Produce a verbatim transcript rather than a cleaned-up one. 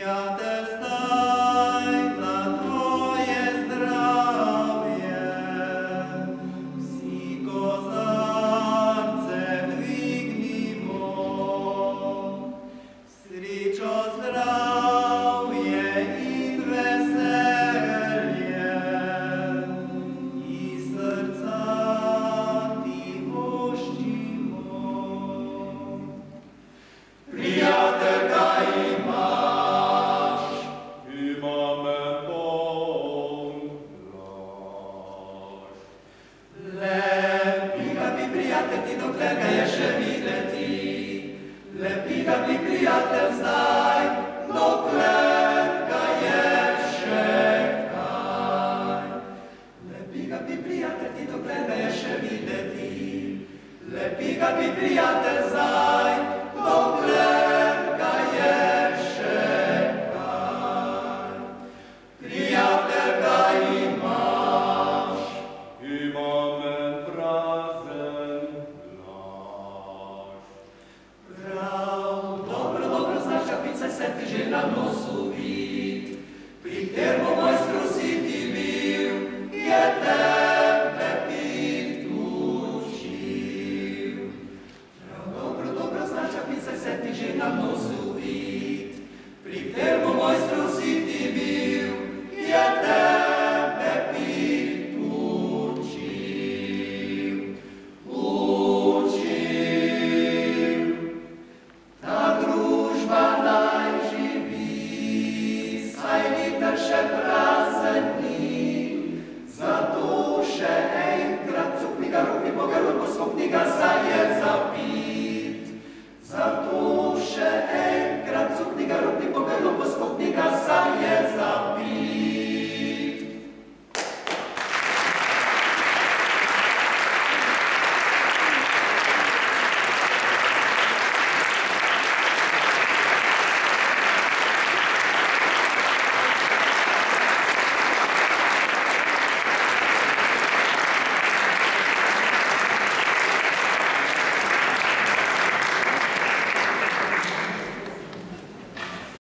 Приятель, знай на твоє здрав'я, всі козарце двигнімо, срічо здрав'я і веселья, і серця ті вощимо. Приятелька імаш, і маме помраш. Лепіга бі, приятель, ти докликаєш відети, лепіга бі, приятель, знай, докликаєш шептай. Лепіга бі, приятель, ти докликаєш відети, лепіга бі, приятель, знай, докликаєш шептай. Приятелька імаш, і мамен празен наш. Брав, добре, добре, знаєш, а піце се ти же на носу від, при термо